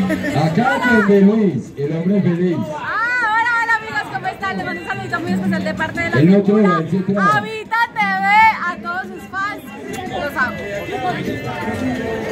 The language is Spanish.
Acá desde Luis, el hombre feliz. Hola amigos, ¿cómo están? Les mando un saludito muy especial de parte de la El figura otro, Habita TV, a todos sus fans, los amo.